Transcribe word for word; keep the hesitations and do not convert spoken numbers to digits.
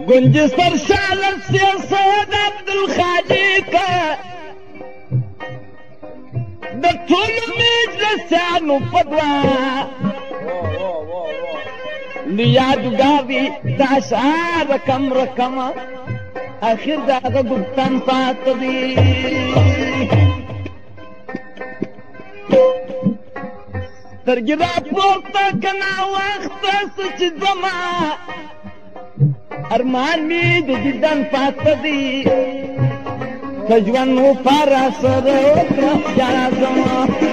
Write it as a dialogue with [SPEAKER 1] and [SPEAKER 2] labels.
[SPEAKER 1] گنج سرشال سیاست عبدالخالق د ټول مجلسانو په دعا لیادګاوي د اشعار رقم رقم اخر د هغه ګفتان پاته دي سترګې راپورته که ناوخته څه چې ځمه ارمان مې د دیدن پاته دي که ژوند مو په راسره وکړه بیا راځمه